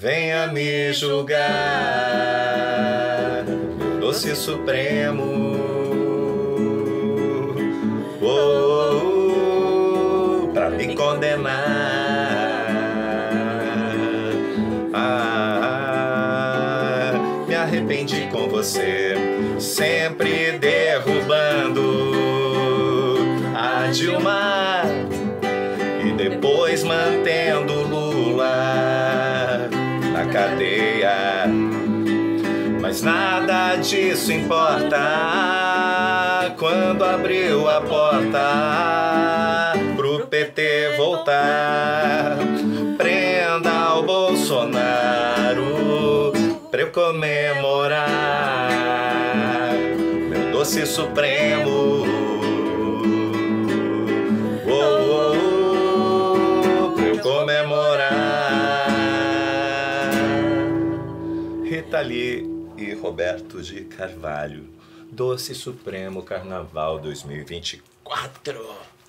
venha me julgar, meu doce supremo. Pra me condenar. Me arrependi com você, sempre derrubando a Dilma e depois mantendo Lula na cadeia. Mas nada disso importa quando abriu a porta pro PT voltar. Prenda o Bolsonaro pra eu comemorar, meu doce supremo. Pra eu comemorar. Rita Lee e Roberto de Carvalho, Doce Supremo Carnaval 2024.